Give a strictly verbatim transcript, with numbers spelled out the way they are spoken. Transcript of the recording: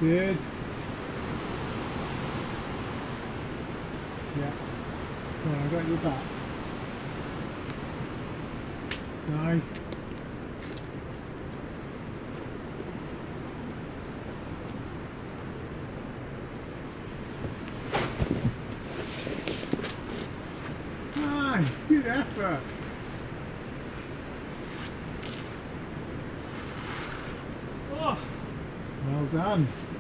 Good. Yeah. Well, I got your back. Nice. Nice. Good effort. Oh. Well done.